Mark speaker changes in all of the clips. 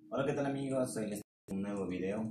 Speaker 1: Hola, ¿qué tal amigos? Hoy les traigo un nuevo video.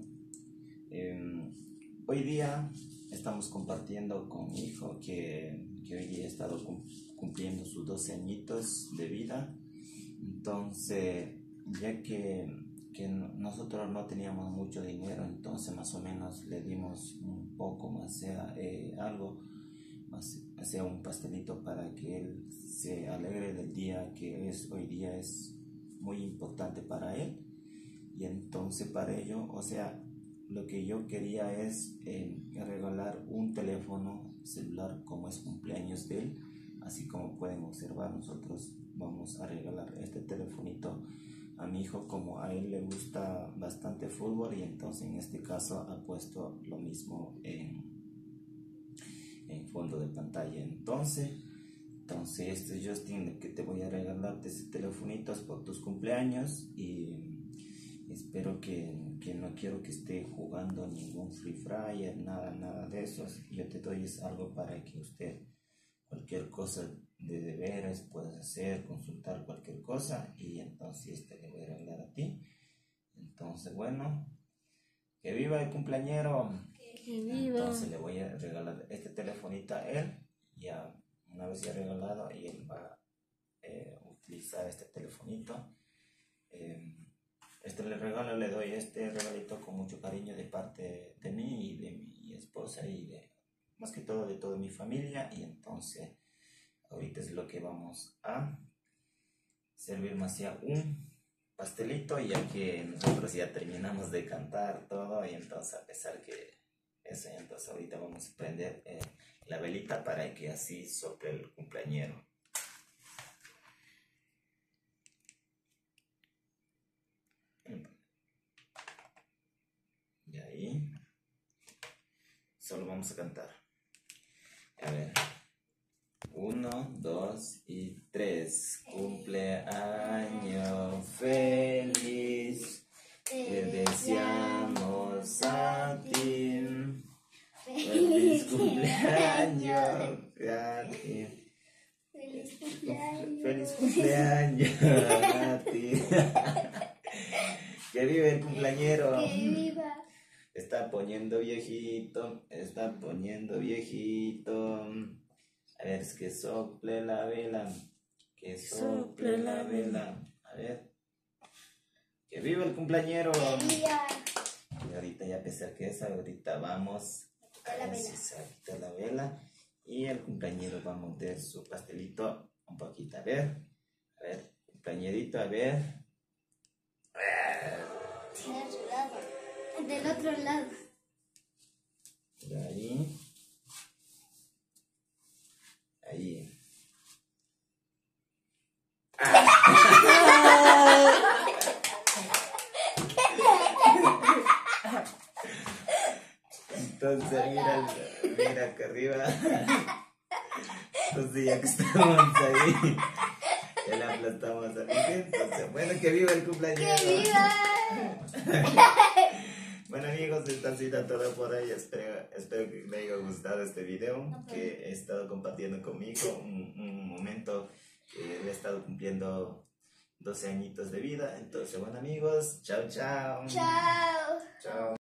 Speaker 1: Hoy día estamos compartiendo con mi hijo que hoy día ha estado cumpliendo sus 12 añitos de vida. Entonces, ya que nosotros no teníamos mucho dinero, entonces más o menos le dimos un poco más, sea algo, más sea un pastelito para que él se alegre del día que es hoy día es muy importante para él. Y entonces para ello, o sea, lo que yo quería es regalar un teléfono celular como es cumpleaños de él. Así como pueden observar, nosotros vamos a regalar este telefonito a mi hijo, como a él le gusta bastante fútbol, y entonces en este caso ha puesto lo mismo en fondo de pantalla. Entonces Justin, que te voy a regalar este telefonito es por tus cumpleaños, y espero que no quiero que esté jugando ningún Free Fire, nada de eso. Yo te doy es algo para que usted, cualquier cosa de deberes puedes hacer, consultar cualquier cosa, y entonces le voy a regalar a ti. Entonces, bueno, que viva el cumpleañero.
Speaker 2: Que viva.
Speaker 1: Entonces le voy a regalar este telefonito a él. Ya una vez ya regalado, y él va a utilizar este telefonito. Este regalo, le doy este regalito con mucho cariño de parte de mí y de mi esposa, y de más que todo de toda mi familia. Y entonces ahorita es lo que vamos a servir más ya un pastelito, ya que nosotros ya terminamos de cantar todo, y entonces a pesar que eso, entonces ahorita vamos a prender la velita para que así sople el cumpleañero. Y ahí solo vamos a cantar. A ver, 1, 2 y 3. Cumpleaños feliz, te deseamos a ti. Feliz cumpleaños a ti. Feliz cumpleaños a ti. Que vive el cumpleañero.
Speaker 2: Que viva.
Speaker 1: Está poniendo viejito, está poniendo viejito. A ver, es que sople la vela, que sople la vela. A ver, que viva el cumpleañero. Y ahorita, ya a pesar que es, ahorita vamos a ver si se quita la vela, y el cumpleañero va a montar su pastelito un poquito. A ver, cumpleañerito, a ver.
Speaker 2: Del otro lado.
Speaker 1: Por ahí. Ahí. Entonces, mira acá arriba. Entonces, ya que estamos ahí, ya le aplastamos a mi gente. Entonces, bueno, que viva el cumpleañero.
Speaker 2: ¡Que viva!
Speaker 1: Bueno amigos, esta ha sido todo por hoy. Espero que les haya gustado este video, que he estado compartiendo conmigo un momento que le he estado cumpliendo 12 añitos de vida. Entonces, bueno amigos, chao.
Speaker 2: Chao.
Speaker 1: Chao.